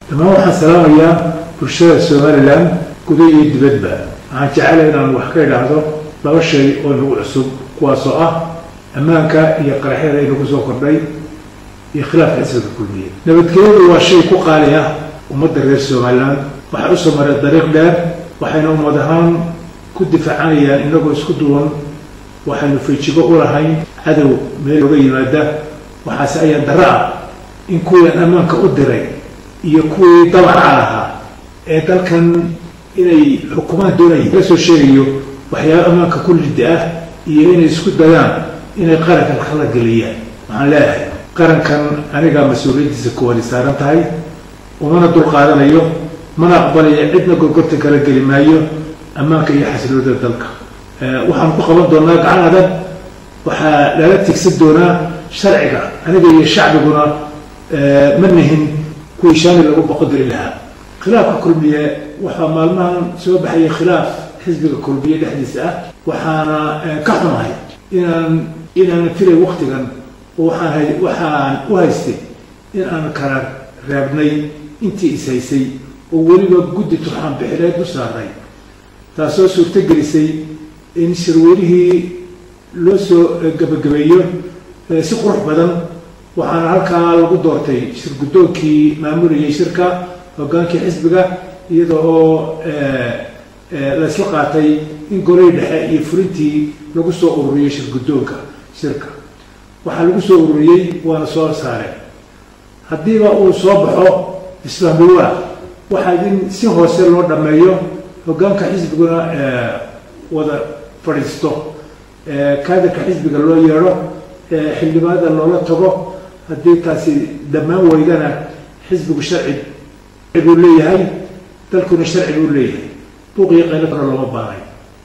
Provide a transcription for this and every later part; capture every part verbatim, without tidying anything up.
تمام waxaan salaamayaa bulshada Soomaaliland gudaha iyo dibadba waxaan jecelahay inaan wax ka idhaahdo laba shay oo nagu cusub kuwaas oo ah ammaanka iyo qaraxyada ee nagu soo kordhay iyo khilaafka xisbiga kulmiye nabadgelyadu waa shay ku qaali ah ummadda reer Soomaaliland waxa u soo maray dariiq dheer waxayna ummad ahaan ku difaacanayaan inagoo isku duwan waxaynu feejigo u lahayn cadow meel uga yimaada waxaase ayaan daraa in kuwii ammaanka u diray iyo kuwii dabaca lahaa ee dalkan inay xukuumadda doonayaan la soo sheegayo waxyaabo ammaanka ku lidda ah iyo inay isku dayaan inay qaranka kala geliyaan waxaan leeyahay qarankan aniga mas'uuliyadiisa koowaad saaran tahay umana dul qaadanayo mana aqbalayo cidna gorgorta kala geli maayo ammaanka iyo xasiloonida dalka waxaan ku qaban doonaa gacan adag waxaa lala tigsan doonaa sharciga aniga iyo shacbiguna ma nihin kuwii shaani lagu boqodiri lahaa khilaafka kulmiye waxaa maalmahan soo baxaya khilaaf xisbiga kulmiye dhexdiisa ah waxaana ka xumahay inaan inaan filay waqtigan waxaan waxaan u haystay in aan kala raabnay intii is haysay oo weliba guddi turxaan bixineed u saaray taasoo suurto gelisay in shirweynihii loo soo gabagabeeyo si qurux badan waxaana halkaa lagu doortay shir guddoonkii maamulayay shirka hoggaankii xisbiga iyada oo la isla qaatay in golay dhexe iyo fulintii lagu soo ururiyey shir guddoonka shirka waxaa lagu soo ururiyey waana soo saareen haddiiba uu soo baxo isfahmowaa waxaa in si hoose loo dhammeeyo hoggaanka xisbiguna wada fadhiisto kaadirka xisbiga loo yeedho xildhibaanada loola tago haddii taasi dhammaan weydana xisbigu sharci buu leeyahay dalkuna sharci buu leeyahay buuqiyo qayladana looma baanay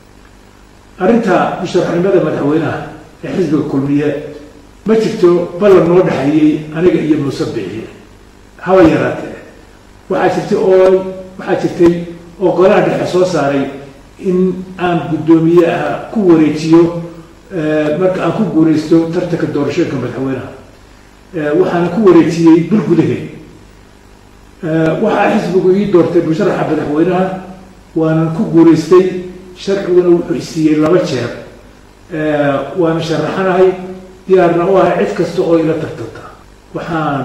arrinta musharaxnimada madaxweynaha ee xisbiga kulmiye ma jirto ballan noo dhexeeyey aniga iyo muuse biixi haba yaraatee waxaa jirtay oo waxaa jirtay oo golaha dhexe soo saaray in aan guddoomiyaha ku wareejiyo marka aan ku guulaysto tartanka doorashooyinka madaxweynaha waxaana ku wareejiyey bil gudaheed waxaa xisbigu ii doortay musharaxa madaxweynaha waanan ku guulaystay sharciguna wuxuu isiiyey laba jeer waana sharaxanahay diyaarna u ahay cid kasta oo ila tartanta waxaan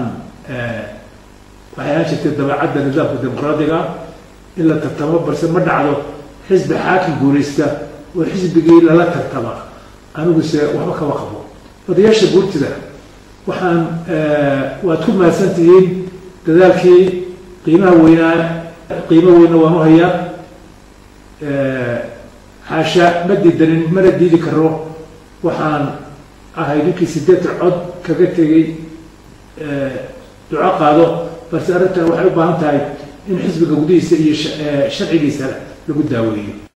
waxay ahaan jirtay dabeecadda nidaamka dimuqraadiga in la tartamo balse ma dhacdo xisbi xaakim guulaysta oo xisbigii lala tartama aniguse waxba kama qabo odayaasha guurtida waxaan waad ku mahadsan tihiin dadaalkii qiimaha weynaa qiimo weyna waan u hayaa xaasha ma diidanin mana diidi karo waxaan ahay ninkii siddeetan cod kaga tegey duco qaado balse arrintan waxay u baahan tahay in xisbiga gudihiisa iyo sharcigiisa lagu daaweeyo